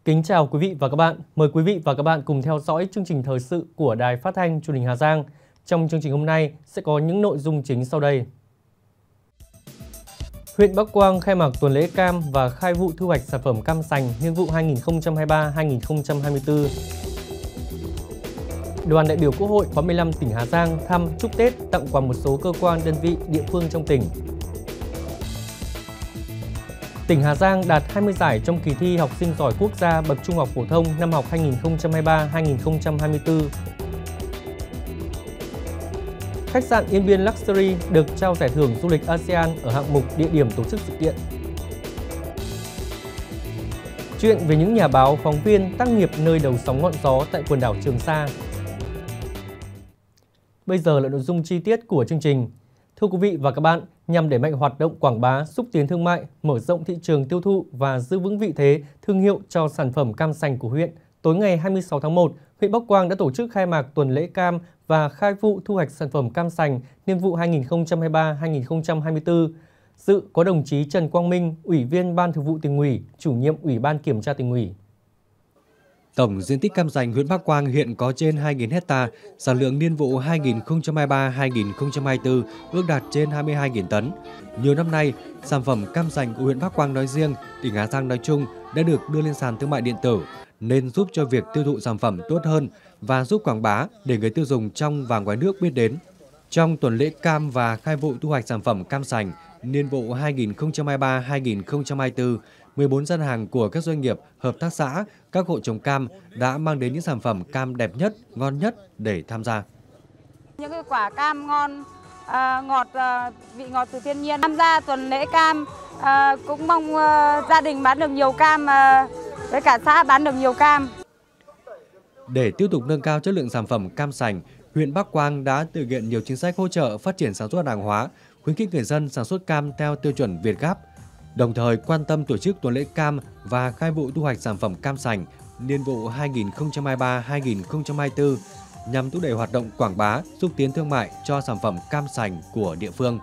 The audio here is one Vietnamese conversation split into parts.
Kính chào quý vị và các bạn. Mời quý vị và các bạn cùng theo dõi chương trình thời sự của Đài Phát thanh Truyền hình Hà Giang. Trong chương trình hôm nay sẽ có những nội dung chính sau đây. Huyện Bắc Quang khai mạc tuần lễ cam và khai vụ thu hoạch sản phẩm cam sành niên vụ 2023-2024. Đoàn đại biểu Quốc hội khóa 15 tỉnh Hà Giang thăm chúc Tết, tặng quà một số cơ quan đơn vị địa phương trong tỉnh. Tỉnh Hà Giang đạt 20 giải trong kỳ thi học sinh giỏi quốc gia bậc trung học phổ thông năm học 2023-2024. Khách sạn Yên Biên Luxury được trao giải thưởng du lịch ASEAN ở hạng mục địa điểm tổ chức sự kiện. Chuyện về những nhà báo, phóng viên tác nghiệp nơi đầu sóng ngọn gió tại quần đảo Trường Sa. Bây giờ là nội dung chi tiết của chương trình. Thưa quý vị và các bạn, nhằm đẩy mạnh hoạt động quảng bá, xúc tiến thương mại, mở rộng thị trường tiêu thụ và giữ vững vị thế, thương hiệu cho sản phẩm cam sành của huyện, tối ngày 26 tháng 1, huyện Bắc Quang đã tổ chức khai mạc tuần lễ cam và khai vụ thu hoạch sản phẩm cam sành niên vụ 2023-2024. Dự có đồng chí Trần Quang Minh, Ủy viên Ban Thường vụ Tỉnh ủy, Chủ nhiệm Ủy ban Kiểm tra Tỉnh ủy. Tổng diện tích cam sành huyện Bắc Quang hiện có trên 2.000 hecta, sản lượng niên vụ 2023-2024 ước đạt trên 22.000 tấn. Nhiều năm nay, sản phẩm cam sành của huyện Bắc Quang nói riêng, tỉnh Hà Giang nói chung đã được đưa lên sàn thương mại điện tử, nên giúp cho việc tiêu thụ sản phẩm tốt hơn và giúp quảng bá để người tiêu dùng trong và ngoài nước biết đến. Trong tuần lễ cam và khai vụ thu hoạch sản phẩm cam sành niên vụ 2023-2024, 14 gian hàng của các doanh nghiệp, hợp tác xã, các hộ trồng cam đã mang đến những sản phẩm cam đẹp nhất, ngon nhất để tham gia. Những cái quả cam ngon, ngọt, vị ngọt từ thiên nhiên. Tham gia tuần lễ cam cũng mong gia đình bán được nhiều cam, với cả xã bán được nhiều cam. Để tiếp tục nâng cao chất lượng sản phẩm cam sành, huyện Bắc Quang đã thực hiện nhiều chính sách hỗ trợ phát triển sản xuất hàng hóa, khuyến khích người dân sản xuất cam theo tiêu chuẩn Việt Gáp. Đồng thời quan tâm tổ chức tuần lễ cam và khai vụ thu hoạch sản phẩm cam sành niên vụ 2023-2024 nhằm thúc đẩy hoạt động quảng bá, xúc tiến thương mại cho sản phẩm cam sành của địa phương.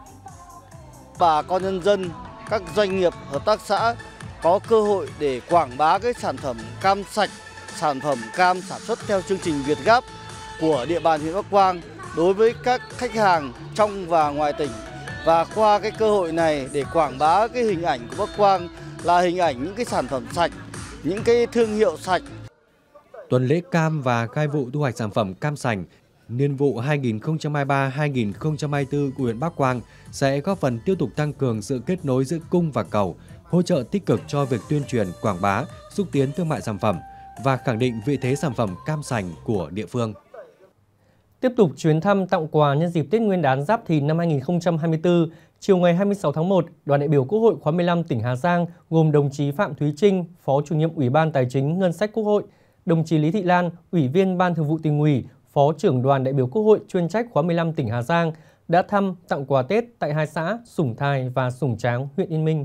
Bà con nhân dân, các doanh nghiệp, hợp tác xã có cơ hội để quảng bá cái sản phẩm cam sạch, sản phẩm cam sản xuất theo chương trình Việt Gáp của địa bàn huyện Bắc Quang đối với các khách hàng trong và ngoài tỉnh. Và qua cái cơ hội này để quảng bá cái hình ảnh của Bắc Quang là hình ảnh những cái sản phẩm sạch, những cái thương hiệu sạch. Tuần lễ cam và khai vụ thu hoạch sản phẩm cam sành niên vụ 2023-2024 của huyện Bắc Quang sẽ góp phần tiếp tục tăng cường sự kết nối giữa cung và cầu, hỗ trợ tích cực cho việc tuyên truyền, quảng bá, xúc tiến thương mại sản phẩm và khẳng định vị thế sản phẩm cam sành của địa phương. Tiếp tục chuyến thăm tặng quà nhân dịp Tết Nguyên đán Giáp Thìn năm 2024, chiều ngày 26 tháng 1, đoàn đại biểu Quốc hội khóa 15 tỉnh Hà Giang gồm đồng chí Phạm Thúy Trinh, Phó Chủ nhiệm Ủy ban Tài chính Ngân sách Quốc hội, đồng chí Lý Thị Lan, Ủy viên Ban Thường vụ Tỉnh ủy, Phó trưởng đoàn đại biểu Quốc hội chuyên trách khóa 15 tỉnh Hà Giang đã thăm tặng quà Tết tại hai xã Sủng Thài và Sủng Tráng, huyện Yên Minh.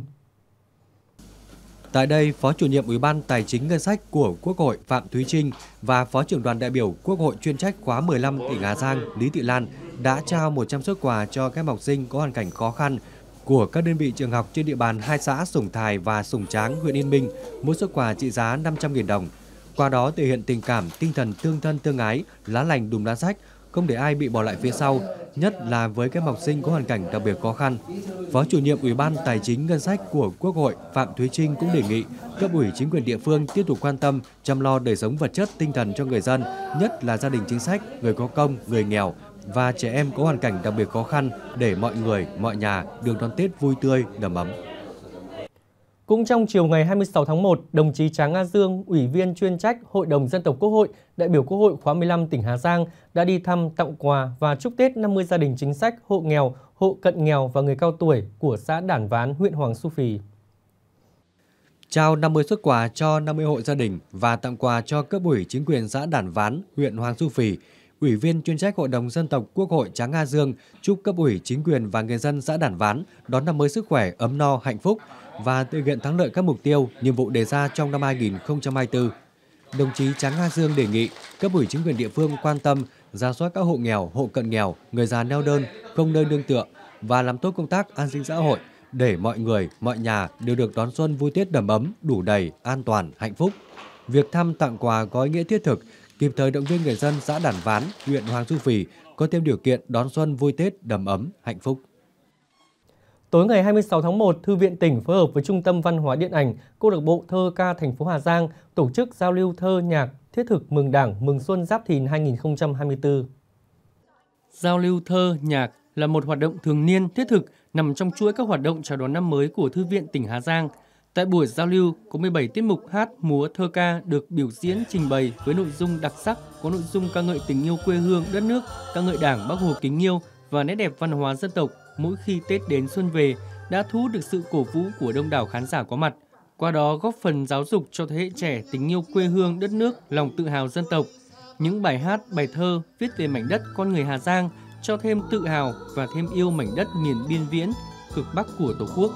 Tại đây, Phó Chủ nhiệm Ủy ban Tài chính Ngân sách của Quốc hội Phạm Thúy Trinh và Phó trưởng đoàn đại biểu Quốc hội chuyên trách khóa 15 tỉnh Hà Giang Lý Thị Lan đã trao 100 suất quà cho các em học sinh có hoàn cảnh khó khăn của các đơn vị trường học trên địa bàn hai xã Sủng Thài và Sủng Tráng, huyện Yên Minh, mỗi suất quà trị giá 500.000 đồng. Qua đó thể hiện tình cảm, tinh thần tương thân tương ái, lá lành đùm lá rách, không để ai bị bỏ lại phía sau, nhất là với các em học sinh có hoàn cảnh đặc biệt khó khăn. Phó Chủ nhiệm Ủy ban Tài chính Ngân sách của Quốc hội Phạm Thúy Trinh cũng đề nghị cấp ủy chính quyền địa phương tiếp tục quan tâm, chăm lo đời sống vật chất tinh thần cho người dân, nhất là gia đình chính sách, người có công, người nghèo và trẻ em có hoàn cảnh đặc biệt khó khăn để mọi người, mọi nhà được đón Tết vui tươi, đầm ấm. Cũng trong chiều ngày 26 tháng 1, đồng chí Tráng A Dương, Ủy viên chuyên trách Hội đồng Dân tộc Quốc hội, đại biểu Quốc hội khóa 15 tỉnh Hà Giang đã đi thăm tặng quà và chúc Tết 50 gia đình chính sách, hộ nghèo, hộ cận nghèo và người cao tuổi của xã Đản Ván, huyện Hoàng Su Phì. Trao 50 suất quà cho 50 hộ gia đình và tặng quà cho cấp ủy chính quyền xã Đản Ván, huyện Hoàng Su Phì, Ủy viên chuyên trách Hội đồng Dân tộc Quốc hội Tráng A Dương chúc cấp ủy chính quyền và người dân xã Đản Ván đón năm mới sức khỏe, ấm no, hạnh phúc và thực hiện thắng lợi các mục tiêu, nhiệm vụ đề ra trong năm 2024. Đồng chí Tráng A Dương đề nghị cấp ủy chính quyền địa phương quan tâm rà soát các hộ nghèo, hộ cận nghèo, người già neo đơn, không nơi nương tựa và làm tốt công tác an sinh xã hội để mọi người, mọi nhà đều được đón xuân vui Tết đầm ấm, đủ đầy, an toàn, hạnh phúc. Việc thăm tặng quà có ý nghĩa thiết thực, kịp thời động viên người dân xã Đản Ván, huyện Hoàng Su Phì có thêm điều kiện đón xuân vui Tết đầm ấm, hạnh phúc. Tối ngày 26 tháng 1, Thư viện tỉnh phối hợp với Trung tâm Văn hóa Điện ảnh, Câu lạc bộ Thơ ca thành phố Hà Giang tổ chức giao lưu thơ nhạc thiết thực mừng Đảng, mừng Xuân Giáp Thìn 2024. Giao lưu thơ nhạc là một hoạt động thường niên thiết thực nằm trong chuỗi các hoạt động chào đón năm mới của Thư viện tỉnh Hà Giang. Tại buổi giao lưu, có 17 tiết mục hát, múa, thơ ca được biểu diễn trình bày với nội dung đặc sắc, có nội dung ca ngợi tình yêu quê hương, đất nước, ca ngợi Đảng, Bác Hồ kính yêu và nét đẹp văn hóa dân tộc mỗi khi Tết đến xuân về đã thu hút được sự cổ vũ của đông đảo khán giả có mặt. Qua đó góp phần giáo dục cho thế hệ trẻ tình yêu quê hương, đất nước, lòng tự hào dân tộc. Những bài hát, bài thơ viết về mảnh đất con người Hà Giang cho thêm tự hào và thêm yêu mảnh đất miền biên viễn, cực Bắc của Tổ quốc.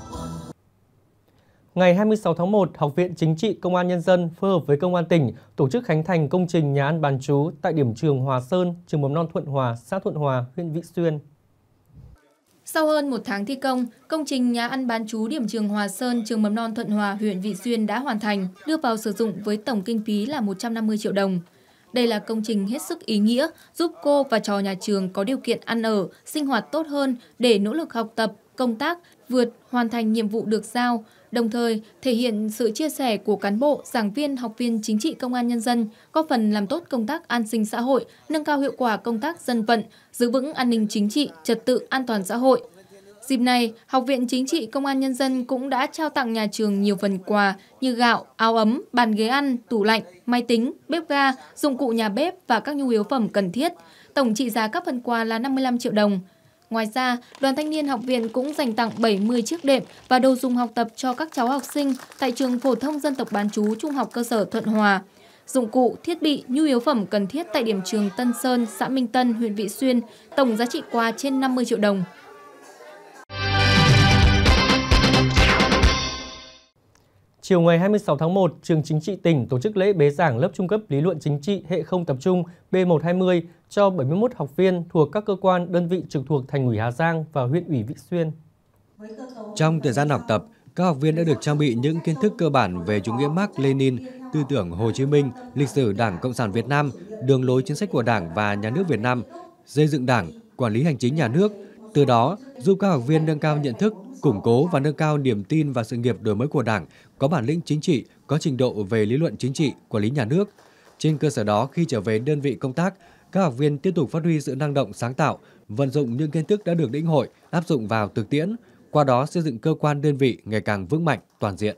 Ngày 26 tháng 1, Học viện Chính trị Công an Nhân dân phối hợp với Công an tỉnh tổ chức khánh thành công trình nhà ăn bán trú tại điểm trường Hòa Sơn, trường mầm non Thuận Hòa, xã Thuận Hòa, huyện Vị Xuyên. Sau hơn một tháng thi công trình nhà ăn bán trú điểm trường Hòa Sơn, trường mầm non Thuận Hòa, huyện Vị Xuyên đã hoàn thành, đưa vào sử dụng với tổng kinh phí là 150 triệu đồng. Đây là công trình hết sức ý nghĩa, giúp cô và trò nhà trường có điều kiện ăn ở, sinh hoạt tốt hơn để nỗ lực học tập, công tác, hoàn thành nhiệm vụ được giao, đồng thời thể hiện sự chia sẻ của cán bộ, giảng viên, học viên chính trị Công an Nhân dân, góp phần làm tốt công tác an sinh xã hội, nâng cao hiệu quả công tác dân vận, giữ vững an ninh chính trị, trật tự an toàn xã hội. Dịp này, Học viện Chính trị Công an Nhân dân cũng đã trao tặng nhà trường nhiều phần quà như gạo, áo ấm, bàn ghế ăn, tủ lạnh, máy tính, bếp ga, dụng cụ nhà bếp và các nhu yếu phẩm cần thiết. Tổng trị giá các phần quà là 55 triệu đồng. Ngoài ra, Đoàn Thanh niên Học viện cũng dành tặng 70 chiếc đệm và đồ dùng học tập cho các cháu học sinh tại trường phổ thông dân tộc bán trú Trung học cơ sở Thuận Hòa. Dụng cụ, thiết bị, nhu yếu phẩm cần thiết tại điểm trường Tân Sơn, xã Minh Tân, huyện Vị Xuyên, tổng giá trị quà trên 50 triệu đồng. Chiều ngày 26 tháng 1, Trường Chính trị tỉnh tổ chức lễ bế giảng lớp trung cấp lý luận chính trị hệ không tập trung B120 cho 71 học viên thuộc các cơ quan đơn vị trực thuộc Thành ủy Hà Giang và huyện ủy Vị Xuyên. Trong thời gian học tập, các học viên đã được trang bị những kiến thức cơ bản về chủ nghĩa Mác Lênin, tư tưởng Hồ Chí Minh, lịch sử Đảng Cộng sản Việt Nam, đường lối chính sách của Đảng và Nhà nước Việt Nam, xây dựng Đảng, quản lý hành chính nhà nước. Từ đó, giúp các học viên nâng cao nhận thức, củng cố và nâng cao niềm tin vào sự nghiệp đổi mới của Đảng, có bản lĩnh chính trị, có trình độ về lý luận chính trị, quản lý nhà nước. Trên cơ sở đó, khi trở về đơn vị công tác, các học viên tiếp tục phát huy sự năng động sáng tạo, vận dụng những kiến thức đã được lĩnh hội, áp dụng vào thực tiễn, qua đó xây dựng cơ quan đơn vị ngày càng vững mạnh, toàn diện.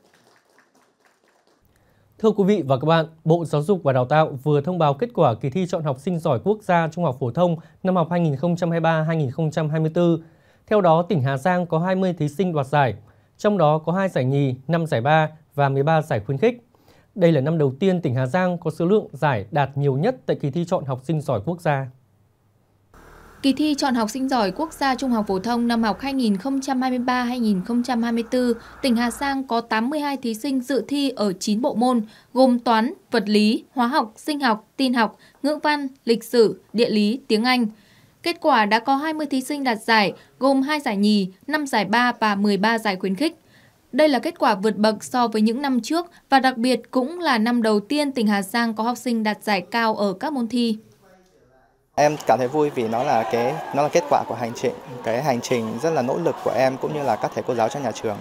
Thưa quý vị và các bạn, Bộ Giáo dục và Đào tạo vừa thông báo kết quả kỳ thi chọn học sinh giỏi quốc gia trung học phổ thông năm học 2023-2024. Theo đó, tỉnh Hà Giang có 20 thí sinh đoạt giải, trong đó có 2 giải nhì, 5 giải ba và 13 giải khuyến khích. Đây là năm đầu tiên tỉnh Hà Giang có số lượng giải đạt nhiều nhất tại kỳ thi chọn học sinh giỏi quốc gia. Kỳ thi chọn học sinh giỏi quốc gia trung học phổ thông năm học 2023-2024, tỉnh Hà Giang có 82 thí sinh dự thi ở 9 bộ môn, gồm toán, vật lý, hóa học, sinh học, tin học, ngữ văn, lịch sử, địa lý, tiếng Anh. Kết quả đã có 20 thí sinh đạt giải, gồm 2 giải nhì, 5 giải ba và 13 giải khuyến khích. Đây là kết quả vượt bậc so với những năm trước và đặc biệt cũng là năm đầu tiên tỉnh Hà Giang có học sinh đạt giải cao ở các môn thi. Em cảm thấy vui vì nó là kết quả của hành trình, cái hành trình rất là nỗ lực của em cũng như là các thầy cô giáo trong nhà trường.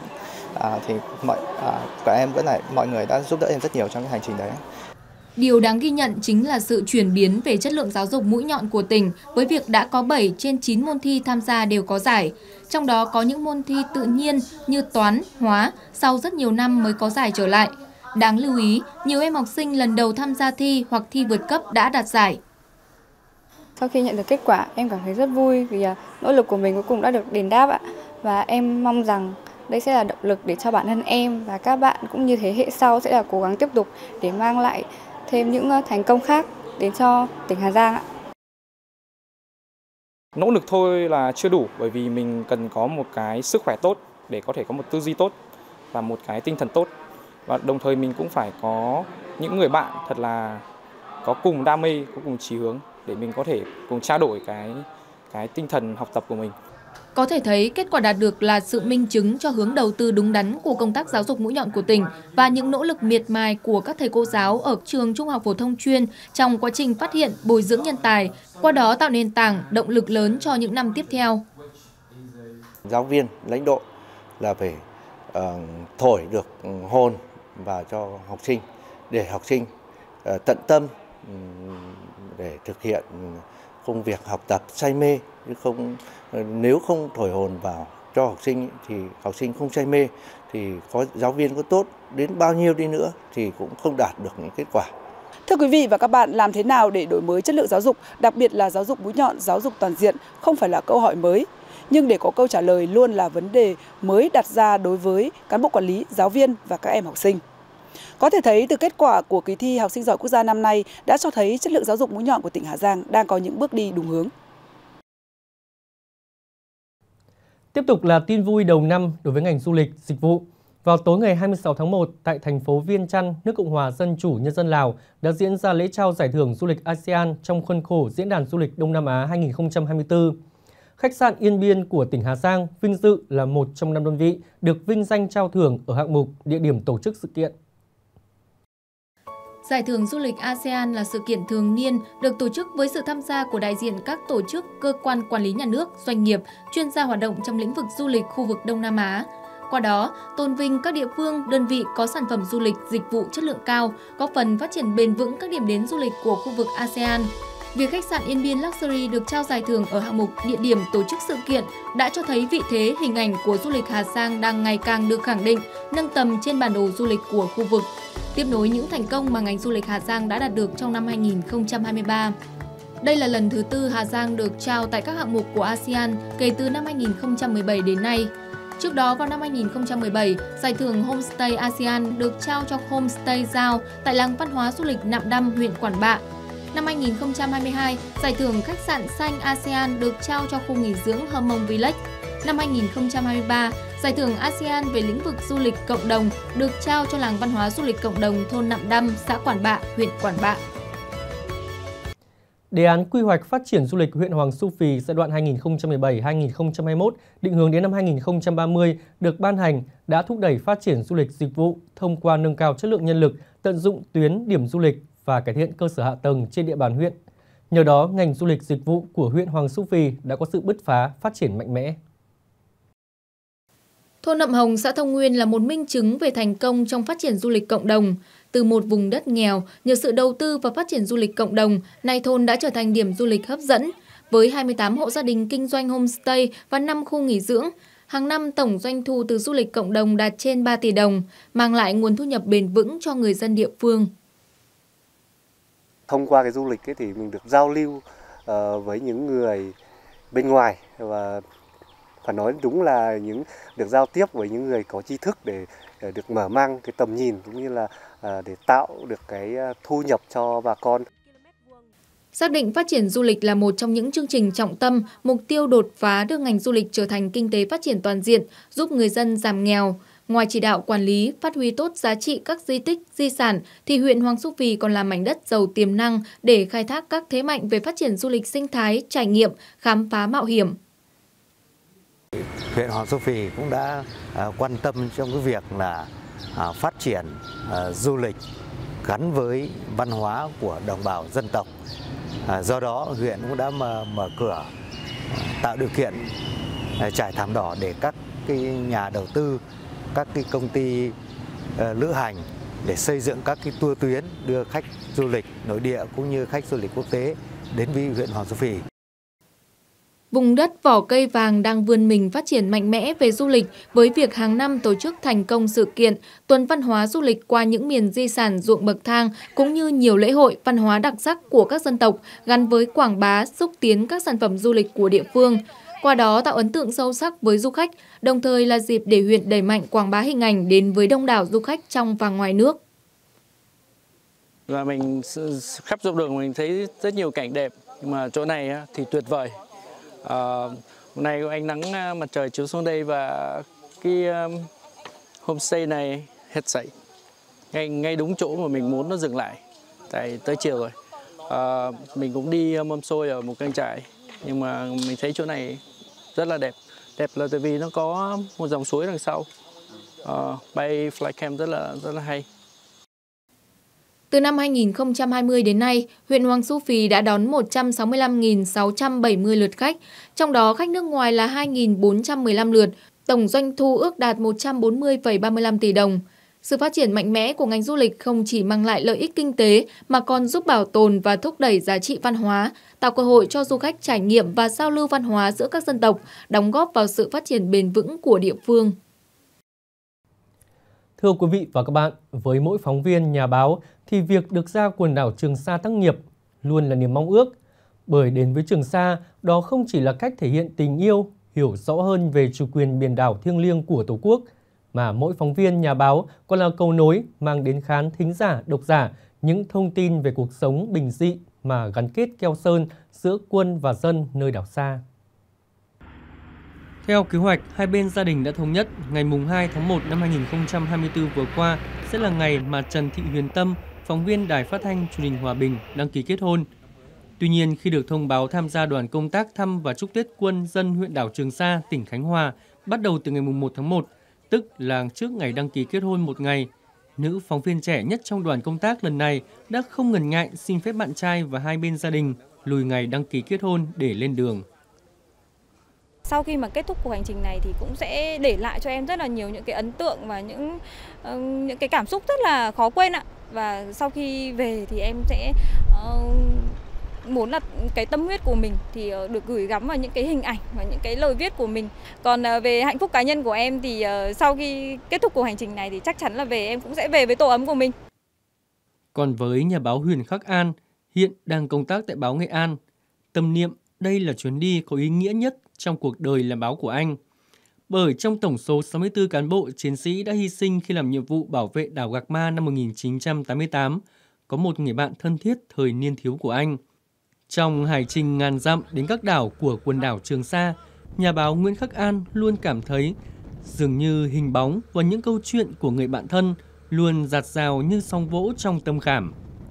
Mọi người đã giúp đỡ em rất nhiều trong cái hành trình đấy. Điều đáng ghi nhận chính là sự chuyển biến về chất lượng giáo dục mũi nhọn của tỉnh với việc đã có 7 trên 9 môn thi tham gia đều có giải. Trong đó có những môn thi tự nhiên như toán, hóa, sau rất nhiều năm mới có giải trở lại. Đáng lưu ý, nhiều em học sinh lần đầu tham gia thi hoặc thi vượt cấp đã đạt giải. Sau khi nhận được kết quả, em cảm thấy rất vui vì nỗ lực của mình cuối cùng đã được đền đáp ạ. Và em mong rằng đây sẽ là động lực để cho bản thân em và các bạn cũng như thế hệ sau sẽ là cố gắng tiếp tục để mang lại thêm những thành công khác đến cho tỉnh Hà Giang ạ. Nỗ lực thôi là chưa đủ, bởi vì mình cần có một cái sức khỏe tốt để có thể có một tư duy tốt và một cái tinh thần tốt. Và đồng thời mình cũng phải có những người bạn thật là có cùng đam mê, có cùng chí hướng để mình có thể cùng trao đổi cái tinh thần học tập của mình. Có thể thấy kết quả đạt được là sự minh chứng cho hướng đầu tư đúng đắn của công tác giáo dục mũi nhọn của tỉnh và những nỗ lực miệt mài của các thầy cô giáo ở trường Trung học phổ thông chuyên trong quá trình phát hiện, bồi dưỡng nhân tài, qua đó tạo nền tảng, động lực lớn cho những năm tiếp theo. Giáo viên, lãnh đạo là phải thổi được hồn vào cho học sinh để học sinh tận tâm để thực hiện công việc học tập say mê, chứ không nếu không thổi hồn vào cho học sinh thì học sinh không say mê thì có giáo viên có tốt đến bao nhiêu đi nữa thì cũng không đạt được những kết quả. Thưa quý vị và các bạn, làm thế nào để đổi mới chất lượng giáo dục, đặc biệt là giáo dục mũi nhọn, giáo dục toàn diện không phải là câu hỏi mới, nhưng để có câu trả lời luôn là vấn đề mới đặt ra đối với cán bộ quản lý, giáo viên và các em học sinh. Có thể thấy từ kết quả của kỳ thi học sinh giỏi quốc gia năm nay đã cho thấy chất lượng giáo dục mũi nhọn của tỉnh Hà Giang đang có những bước đi đúng hướng. Tiếp tục là tin vui đầu năm đối với ngành du lịch, dịch vụ. Vào tối ngày 26 tháng 1, tại thành phố Viêng Chăn, nước Cộng hòa Dân chủ Nhân dân Lào đã diễn ra lễ trao giải thưởng du lịch ASEAN trong khuôn khổ Diễn đàn Du lịch Đông Nam Á 2024. Khách sạn Yên Biên của tỉnh Hà Giang vinh dự là một trong 5 đơn vị được vinh danh trao thưởng ở hạng mục địa điểm tổ chức sự kiện. Giải thưởng du lịch ASEAN là sự kiện thường niên được tổ chức với sự tham gia của đại diện các tổ chức, cơ quan quản lý nhà nước, doanh nghiệp, chuyên gia hoạt động trong lĩnh vực du lịch khu vực Đông Nam Á. Qua đó, tôn vinh các địa phương, đơn vị có sản phẩm du lịch, dịch vụ chất lượng cao, góp phần phát triển bền vững các điểm đến du lịch của khu vực ASEAN. Việc khách sạn Yên Biên Luxury được trao giải thưởng ở hạng mục địa điểm tổ chức sự kiện đã cho thấy vị thế, hình ảnh của du lịch Hà Giang đang ngày càng được khẳng định, nâng tầm trên bản đồ du lịch của khu vực, tiếp nối những thành công mà ngành du lịch Hà Giang đã đạt được trong năm 2023. Đây là lần thứ 4 Hà Giang được trao tại các hạng mục của ASEAN kể từ năm 2017 đến nay. Trước đó vào năm 2017, giải thưởng Homestay ASEAN được trao cho Homestay Giao tại làng văn hóa du lịch Nạm Đăm, huyện Quản Bạ. Năm 2022, giải thưởng Khách sạn Xanh ASEAN được trao cho khu nghỉ dưỡng Hơ Mông Village. Năm 2023, giải thưởng ASEAN về lĩnh vực du lịch cộng đồng được trao cho làng văn hóa du lịch cộng đồng thôn Nạm Đăm, xã Quản Bạ, huyện Quản Bạ. Đề án quy hoạch phát triển du lịch huyện Hoàng Su Phi giai đoạn 2017-2021 định hướng đến năm 2030 được ban hành đã thúc đẩy phát triển du lịch dịch vụ thông qua nâng cao chất lượng nhân lực, tận dụng tuyến điểm du lịch và cải thiện cơ sở hạ tầng trên địa bàn huyện. Nhờ đó, ngành du lịch dịch vụ của huyện Hoàng Su Phi đã có sự bứt phá, phát triển mạnh mẽ. Thôn Nậm Hồng, xã Thông Nguyên là một minh chứng về thành công trong phát triển du lịch cộng đồng. Từ một vùng đất nghèo, nhờ sự đầu tư và phát triển du lịch cộng đồng, nay thôn đã trở thành điểm du lịch hấp dẫn. Với 28 hộ gia đình kinh doanh homestay và 5 khu nghỉ dưỡng, hàng năm tổng doanh thu từ du lịch cộng đồng đạt trên 3 tỷ đồng, mang lại nguồn thu nhập bền vững cho người dân địa phương. Thông qua cái du lịch ấy thì mình được giao lưu với những người bên ngoài và phải nói đúng là được giao tiếp với những người có tri thức để được mở mang cái tầm nhìn cũng như là để tạo được cái thu nhập cho bà con. Xác định phát triển du lịch là một trong những chương trình trọng tâm, mục tiêu đột phá đưa ngành du lịch trở thành kinh tế phát triển toàn diện, giúp người dân giảm nghèo. Ngoài chỉ đạo quản lý, phát huy tốt giá trị các di tích, di sản, thì huyện Hoàng Su Phi còn là mảnh đất giàu tiềm năng để khai thác các thế mạnh về phát triển du lịch sinh thái, trải nghiệm, khám phá mạo hiểm. Huyện Hoàng Su Phi cũng đã quan tâm trong cái việc là phát triển du lịch gắn với văn hóa của đồng bào dân tộc. Do đó, huyện cũng đã mở cửa tạo điều kiện trải thảm đỏ để các cái nhà đầu tư, các cái công ty lữ hành để xây dựng các cái tour tuyến đưa khách du lịch nội địa cũng như khách du lịch quốc tế đến với huyện Hoàng Su Phi. Vùng đất vỏ cây vàng đang vươn mình phát triển mạnh mẽ về du lịch với việc hàng năm tổ chức thành công sự kiện Tuần Văn hóa Du lịch qua những miền di sản ruộng bậc thang cũng như nhiều lễ hội văn hóa đặc sắc của các dân tộc gắn với quảng bá, xúc tiến các sản phẩm du lịch của địa phương. Qua đó tạo ấn tượng sâu sắc với du khách, đồng thời là dịp để huyện đẩy mạnh quảng bá hình ảnh đến với đông đảo du khách trong và ngoài nước. Và mình khắp dọc đường mình thấy rất nhiều cảnh đẹp, nhưng mà chỗ này thì tuyệt vời. Hôm nay có ánh nắng mặt trời chiếu xuống đây và cái homestay này hết sảy ngay đúng chỗ mà mình muốn nó dừng lại. Tại tới chiều rồi, mình cũng đi mâm xôi ở một trang trại, nhưng mà mình thấy chỗ này rất là đẹp. Đẹp là tại vì nó có một dòng suối đằng sau. Bay flycam rất là hay. Từ năm 2020 đến nay, huyện Hoàng Su Phi đã đón 165.670 lượt khách, trong đó khách nước ngoài là 2.415 lượt, tổng doanh thu ước đạt 140,35 tỷ đồng. Sự phát triển mạnh mẽ của ngành du lịch không chỉ mang lại lợi ích kinh tế mà còn giúp bảo tồn và thúc đẩy giá trị văn hóa, tạo cơ hội cho du khách trải nghiệm và giao lưu văn hóa giữa các dân tộc, đóng góp vào sự phát triển bền vững của địa phương. Thưa quý vị và các bạn, với mỗi phóng viên, nhà báo thì việc được ra quần đảo Trường Sa tác nghiệp luôn là niềm mong ước. Bởi đến với Trường Sa, đó không chỉ là cách thể hiện tình yêu, hiểu rõ hơn về chủ quyền biển đảo thiêng liêng của Tổ quốc, mà mỗi phóng viên, nhà báo còn là cầu nối mang đến khán thính giả, độc giả những thông tin về cuộc sống bình dị mà gắn kết keo sơn giữa quân và dân nơi đảo xa. Theo kế hoạch, hai bên gia đình đã thống nhất ngày 2 tháng 1 năm 2024 vừa qua sẽ là ngày mà Trần Thị Huyền Tâm, phóng viên Đài Phát thanh Truyền hình Hòa Bình đăng ký kết hôn. Tuy nhiên, khi được thông báo tham gia đoàn công tác thăm và chúc Tết quân dân huyện đảo Trường Sa, tỉnh Khánh Hòa bắt đầu từ ngày 1 tháng 1, tức là trước ngày đăng ký kết hôn một ngày, nữ phóng viên trẻ nhất trong đoàn công tác lần này đã không ngần ngại xin phép bạn trai và hai bên gia đình lùi ngày đăng ký kết hôn để lên đường. Sau khi mà kết thúc cuộc hành trình này thì cũng sẽ để lại cho em rất là nhiều những cái ấn tượng và những cái cảm xúc rất là khó quên ạ. Và sau khi về thì em sẽ muốn là cái tâm huyết của mình thì được gửi gắm vào những cái hình ảnh và những cái lời viết của mình. Còn về hạnh phúc cá nhân của em thì sau khi kết thúc cuộc hành trình này thì chắc chắn là em cũng sẽ về với tổ ấm của mình. Còn với nhà báo Huyền Khắc An, hiện đang công tác tại báo Nghệ An, tâm niệm đây là chuyến đi có ý nghĩa nhất trong cuộc đời làm báo của anh. Bởi trong tổng số 64 cán bộ chiến sĩ đã hy sinh khi làm nhiệm vụ bảo vệ đảo Gạc Ma năm 1988, có một người bạn thân thiết thời niên thiếu của anh. Trong hành trình ngàn dặm đến các đảo của quần đảo Trường Sa, nhà báo Nguyễn Khắc An luôn cảm thấy dường như hình bóng và những câu chuyện của người bạn thân luôn dạt dào như sóng vỗ trong tâm khảm.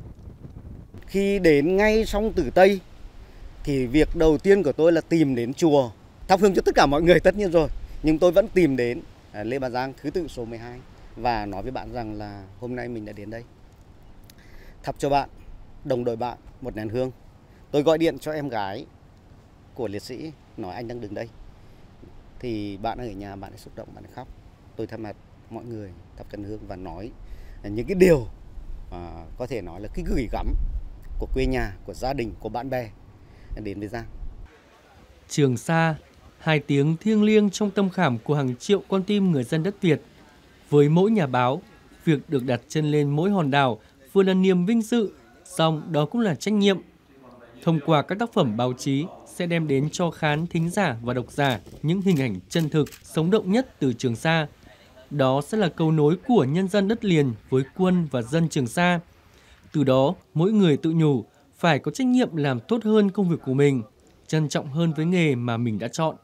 Khi đến ngay sông Tử Tây, thì việc đầu tiên của tôi là tìm đến chùa, thắp hương cho tất cả mọi người tất nhiên rồi. Nhưng tôi vẫn tìm đến Lê Bà Giang thứ tự số 12 và nói với bạn rằng là hôm nay mình đã đến đây. Thắp cho bạn, đồng đội bạn một nén hương. Tôi gọi điện cho em gái của liệt sĩ, nói anh đang đứng đây. Thì bạn ở nhà, bạn ấy xúc động, bạn ấy khóc. Tôi thay mặt mọi người thắp căn hương và nói những cái điều có thể nói là cái gửi gắm của quê nhà, của gia đình, của bạn bè đến với Giang. Trường Sa, hai tiếng thiêng liêng trong tâm khảm của hàng triệu con tim người dân đất Việt. Với mỗi nhà báo, việc được đặt chân lên mỗi hòn đảo vừa là niềm vinh dự, song đó cũng là trách nhiệm. Thông qua các tác phẩm báo chí sẽ đem đến cho khán thính giả và độc giả những hình ảnh chân thực, sống động nhất từ Trường Sa. Đó sẽ là cầu nối của nhân dân đất liền với quân và dân Trường Sa. Từ đó, mỗi người tự nhủ phải có trách nhiệm làm tốt hơn công việc của mình, trân trọng hơn với nghề mà mình đã chọn.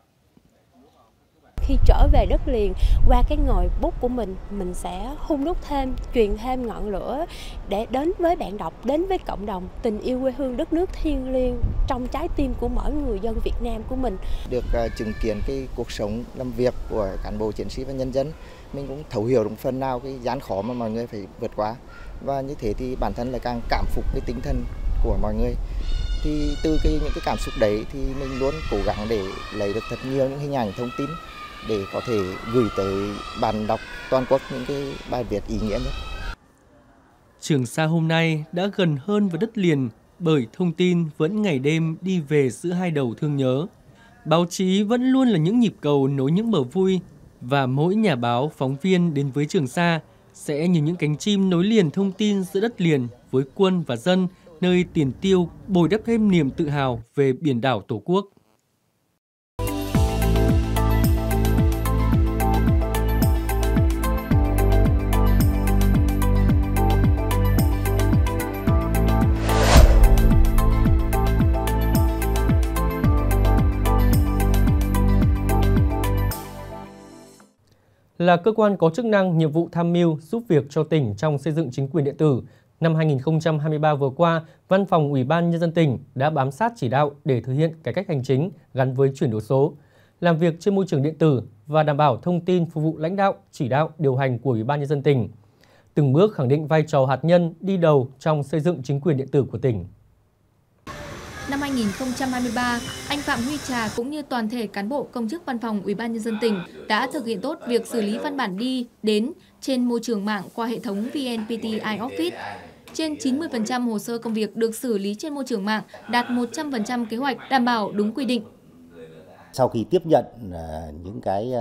Khi trở về đất liền, qua cái ngòi bút của mình sẽ hun đúc thêm, truyền thêm ngọn lửa để đến với bạn đọc, đến với cộng đồng, tình yêu quê hương đất nước thiêng liêng trong trái tim của mỗi người dân Việt Nam của mình. Được chứng kiến cái cuộc sống làm việc của cán bộ chiến sĩ và nhân dân, mình cũng thấu hiểu được phần nào cái gian khó mà mọi người phải vượt qua. Và như thế thì bản thân lại càng cảm phục cái tinh thần của mọi người. Thì từ những cái cảm xúc đấy thì mình luôn cố gắng để lấy được thật nhiều những hình ảnh thông tin để có thể gửi tới bạn đọc toàn quốc những cái bài viết ý nghĩa nhất. Trường Sa hôm nay đã gần hơn với đất liền bởi thông tin vẫn ngày đêm đi về giữa hai đầu thương nhớ. Báo chí vẫn luôn là những nhịp cầu nối những bờ vui và mỗi nhà báo, phóng viên đến với Trường Sa sẽ như những cánh chim nối liền thông tin giữa đất liền với quân và dân, nơi tiền tiêu bồi đắp thêm niềm tự hào về biển đảo Tổ quốc. Là cơ quan có chức năng, nhiệm vụ tham mưu, giúp việc cho tỉnh trong xây dựng chính quyền điện tử, năm 2023 vừa qua, Văn phòng Ủy ban Nhân dân tỉnh đã bám sát chỉ đạo để thực hiện cải cách hành chính gắn với chuyển đổi số. làm việc trên môi trường điện tử và đảm bảo thông tin phục vụ lãnh đạo, chỉ đạo, điều hành của Ủy ban Nhân dân tỉnh. Từng bước khẳng định vai trò hạt nhân đi đầu trong xây dựng chính quyền điện tử của tỉnh. Năm 2023, anh Phạm Huy Trà cũng như toàn thể cán bộ công chức văn phòng Ủy ban Nhân dân tỉnh đã thực hiện tốt việc xử lý văn bản đi, đến trên môi trường mạng qua hệ thống VNPT iOffice. Trên 90% hồ sơ công việc được xử lý trên môi trường mạng, đạt 100% kế hoạch, đảm bảo đúng quy định. Sau khi tiếp nhận những cái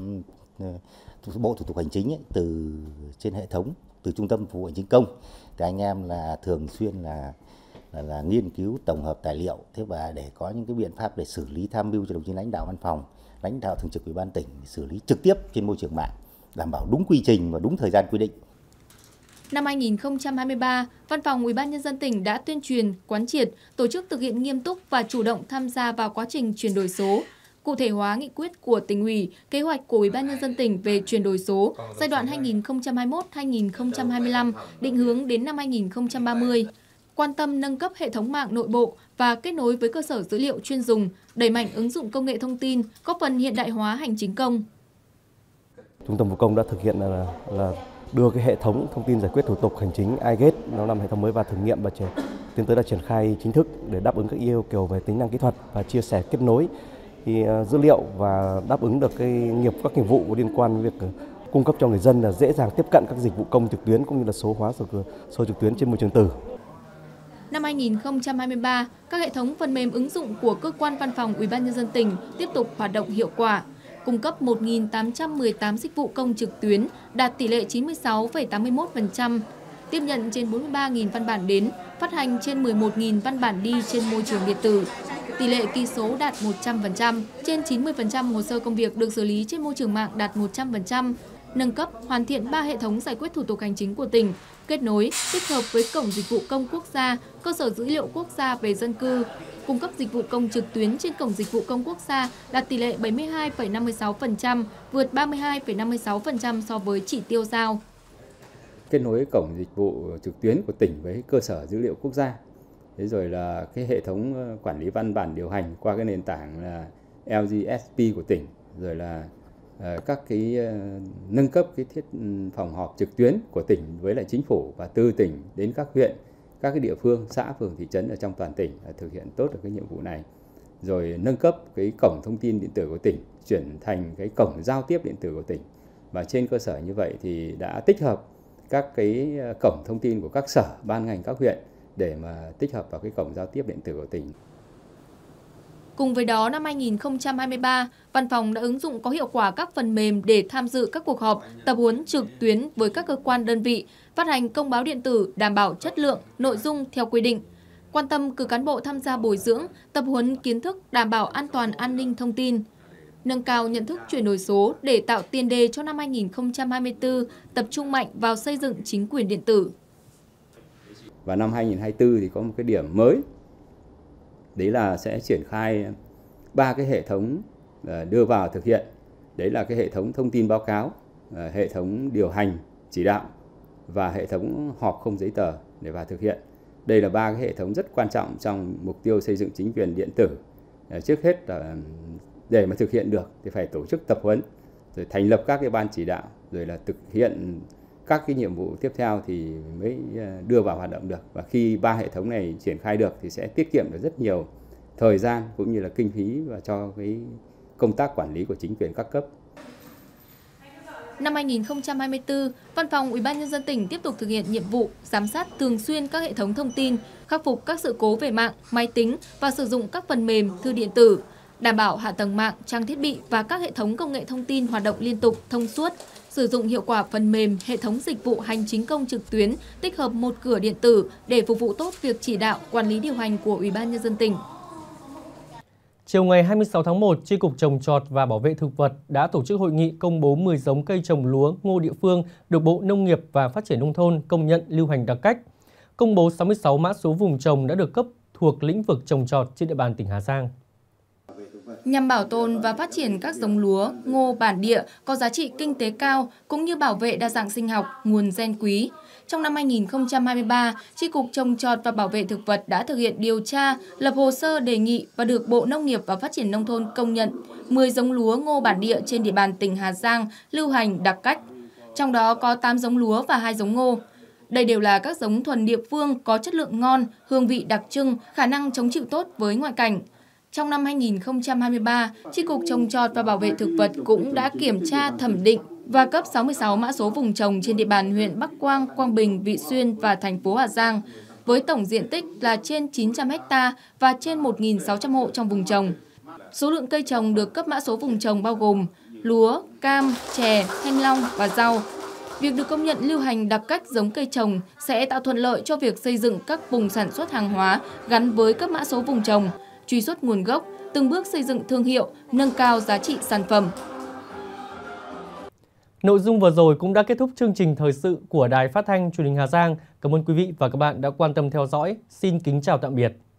bộ thủ tục hành chính từ trên hệ thống, từ trung tâm phục vụ hành chính công, thì anh em là thường xuyên là nghiên cứu tổng hợp tài liệu, thế và để có những cái biện pháp để xử lý tham mưu cho đồng chí lãnh đạo văn phòng, lãnh đạo thường trực Ủy ban tỉnh xử lý trực tiếp trên môi trường mạng, đảm bảo đúng quy trình và đúng thời gian quy định. Năm 2023, Văn phòng Ủy ban Nhân dân tỉnh đã tuyên truyền, quán triệt, tổ chức thực hiện nghiêm túc và chủ động tham gia vào quá trình chuyển đổi số, cụ thể hóa nghị quyết của Tỉnh ủy, kế hoạch của Ủy ban Nhân dân tỉnh về chuyển đổi số giai đoạn 2021-2025, định hướng đến năm 2030. Quan tâm nâng cấp hệ thống mạng nội bộ và kết nối với cơ sở dữ liệu chuyên dùng, đẩy mạnh ứng dụng công nghệ thông tin, góp phần hiện đại hóa hành chính công. Trung tâm Phục vụ công đã thực hiện là đưa cái hệ thống thông tin giải quyết thủ tục hành chính iGate nó nằm hệ thống mới vào thử nghiệm và tiến tới là triển khai chính thức để đáp ứng các yêu cầu về tính năng kỹ thuật và chia sẻ kết nối dữ liệu và đáp ứng được các nghiệp vụ liên quan đến việc cung cấp cho người dân là dễ dàng tiếp cận các dịch vụ công trực tuyến cũng như là số hóa số trực tuyến trên môi trường tử. Năm 2023, các hệ thống phần mềm ứng dụng của cơ quan văn phòng Ủy ban Nhân dân tỉnh tiếp tục hoạt động hiệu quả, cung cấp 1.818 dịch vụ công trực tuyến, đạt tỷ lệ 96,81%, tiếp nhận trên 43.000 văn bản đến, phát hành trên 11.000 văn bản đi trên môi trường điện tử. Tỷ lệ ký số đạt 100%, trên 90% hồ sơ công việc được xử lý trên môi trường mạng đạt 100%, nâng cấp, hoàn thiện 3 hệ thống giải quyết thủ tục hành chính của tỉnh, kết nối, tích hợp với Cổng Dịch vụ Công Quốc gia, cơ sở dữ liệu quốc gia về dân cư, cung cấp dịch vụ công trực tuyến trên Cổng Dịch vụ Công Quốc gia đạt tỷ lệ 72,56%, vượt 32,56% so với chỉ tiêu giao. Kết nối Cổng Dịch vụ trực tuyến của tỉnh với cơ sở dữ liệu quốc gia. Thế rồi là cái hệ thống quản lý văn bản điều hành qua cái nền tảng là LGSP của tỉnh, rồi là các cái nâng cấp cái phòng họp trực tuyến của tỉnh với lại chính phủ và từ tỉnh đến các huyện, các cái địa phương, xã, phường, thị trấn ở trong toàn tỉnh thực hiện tốt được cái nhiệm vụ này. Rồi nâng cấp cái cổng thông tin điện tử của tỉnh chuyển thành cái cổng giao tiếp điện tử của tỉnh. Và trên cơ sở như vậy thì đã tích hợp các cái cổng thông tin của các sở, ban ngành, các huyện để mà tích hợp vào cái cổng giao tiếp điện tử của tỉnh. Cùng với đó, năm 2023, Văn phòng đã ứng dụng có hiệu quả các phần mềm để tham dự các cuộc họp, tập huấn trực tuyến với các cơ quan đơn vị, phát hành công báo điện tử đảm bảo chất lượng, nội dung theo quy định. Quan tâm cử cán bộ tham gia bồi dưỡng, tập huấn kiến thức đảm bảo an toàn an ninh thông tin. Nâng cao nhận thức chuyển đổi số để tạo tiền đề cho năm 2024, tập trung mạnh vào xây dựng chính quyền điện tử. Và năm 2024 thì có một cái điểm mới. Đấy là sẽ triển khai 3 cái hệ thống đưa vào thực hiện. Đấy là cái hệ thống thông tin báo cáo, hệ thống điều hành chỉ đạo và hệ thống họp không giấy tờ để vào thực hiện. Đây là 3 cái hệ thống rất quan trọng trong mục tiêu xây dựng chính quyền điện tử. Trước hết là để mà thực hiện được thì phải tổ chức tập huấn, rồi thành lập các cái ban chỉ đạo, rồi là thực hiện các cái nhiệm vụ tiếp theo thì mới đưa vào hoạt động được. Và khi 3 hệ thống này triển khai được thì sẽ tiết kiệm được rất nhiều thời gian cũng như là kinh phí và cho cái công tác quản lý của chính quyền các cấp. Năm 2024, Văn phòng Ủy ban Nhân dân tỉnh tiếp tục thực hiện nhiệm vụ giám sát thường xuyên các hệ thống thông tin, khắc phục các sự cố về mạng, máy tính và sử dụng các phần mềm, thư điện tử, đảm bảo hạ tầng mạng, trang thiết bị và các hệ thống công nghệ thông tin hoạt động liên tục, thông suốt, sử dụng hiệu quả phần mềm, hệ thống dịch vụ hành chính công trực tuyến, tích hợp một cửa điện tử để phục vụ tốt việc chỉ đạo, quản lý điều hành của Ủy ban Nhân dân tỉnh. Chiều ngày 26 tháng 1, Chi cục Trồng trọt và Bảo vệ thực vật đã tổ chức hội nghị công bố 10 giống cây trồng lúa, ngô địa phương được Bộ Nông nghiệp và Phát triển Nông thôn công nhận lưu hành đặc cách. Công bố 66 mã số vùng trồng đã được cấp thuộc lĩnh vực trồng trọt trên địa bàn tỉnh Hà Giang. Nhằm bảo tồn và phát triển các giống lúa, ngô bản địa có giá trị kinh tế cao cũng như bảo vệ đa dạng sinh học, nguồn gen quý, Trong năm 2023, Chi cục Trồng trọt và Bảo vệ thực vật đã thực hiện điều tra, lập hồ sơ đề nghị và được Bộ Nông nghiệp và Phát triển Nông thôn công nhận 10 giống lúa ngô bản địa trên địa bàn tỉnh Hà Giang lưu hành đặc cách. Trong đó có 8 giống lúa và 2 giống ngô. Đây đều là các giống thuần địa phương có chất lượng ngon, hương vị đặc trưng, khả năng chống chịu tốt với ngoại cảnh. Trong năm 2023, Chi cục Trồng trọt và Bảo vệ thực vật cũng đã kiểm tra, thẩm định và cấp 66 mã số vùng trồng trên địa bàn huyện Bắc Quang, Quang Bình, Vị Xuyên và thành phố Hà Giang, với tổng diện tích là trên 900 ha và trên 1.600 hộ trong vùng trồng. Số lượng cây trồng được cấp mã số vùng trồng bao gồm lúa, cam, chè, thanh long và rau. Việc được công nhận lưu hành đặc cách giống cây trồng sẽ tạo thuận lợi cho việc xây dựng các vùng sản xuất hàng hóa gắn với cấp mã số vùng trồng, truy xuất nguồn gốc, từng bước xây dựng thương hiệu, nâng cao giá trị sản phẩm. Nội dung vừa rồi cũng đã kết thúc chương trình thời sự của Đài Phát thanh Truyền hình Hà Giang. Cảm ơn quý vị và các bạn đã quan tâm theo dõi. Xin kính chào tạm biệt.